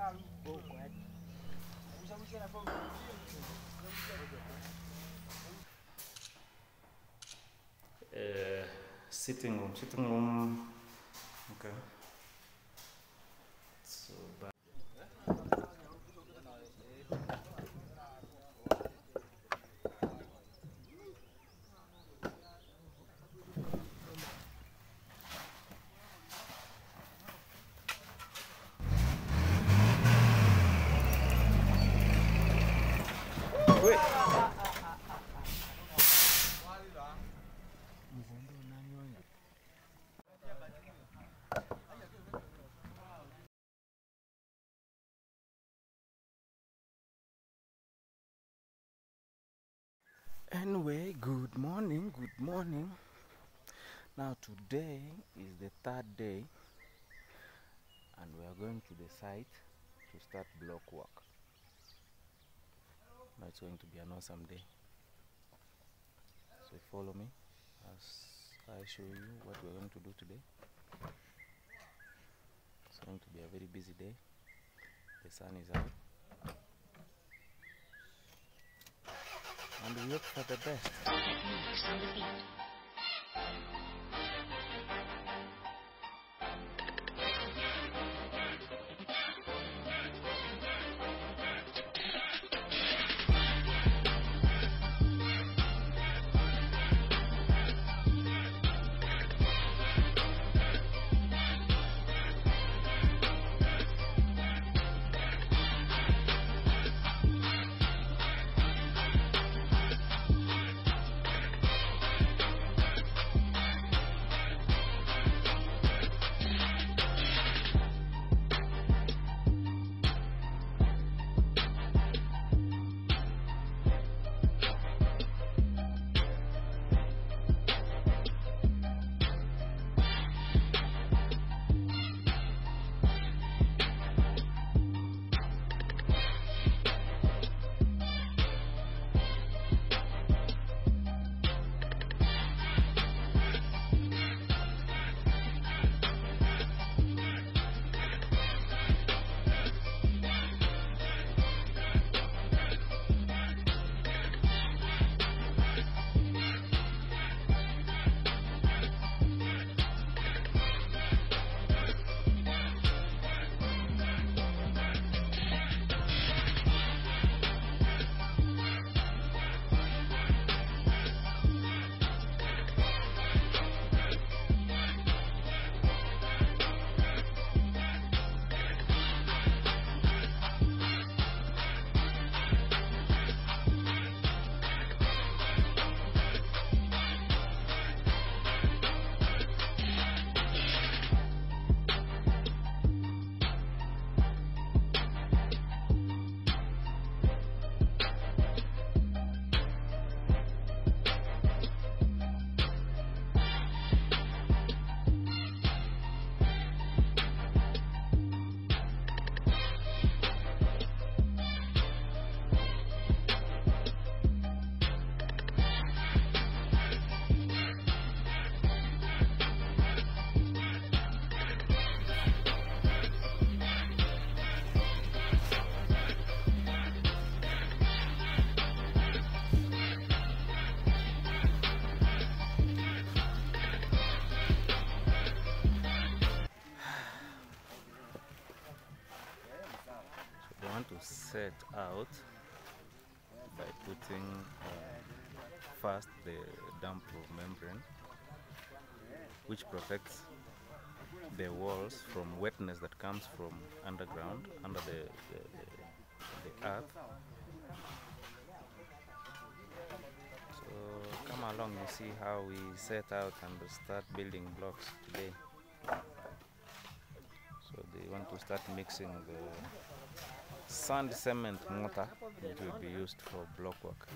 Sitting room. Okay. So bad. Wait. Anyway, good morning. Now today is the third day and we are going to the site to start block work. Now it's going to be an awesome day. So follow me as I show you what we're going to do today. It's going to be a very busy day. The sun is out. And we hope for the best. Set out by putting first the damp-proof membrane, which protects the walls from wetness that comes from underground, under the earth. So come along, you see how we set out and start building blocks today. So they want to start mixing the sand cement mortar, which will be used for block work.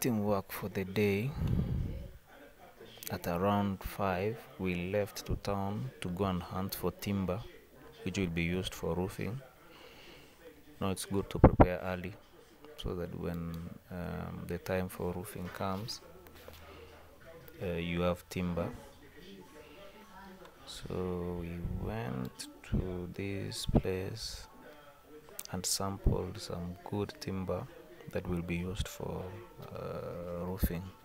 Starting work for the day at around 5, we left to town to go and hunt for timber, which will be used for roofing. Now it's good to prepare early so that when the time for roofing comes, you have timber. So we went to this place and sampled some good timber that will be used for roofing.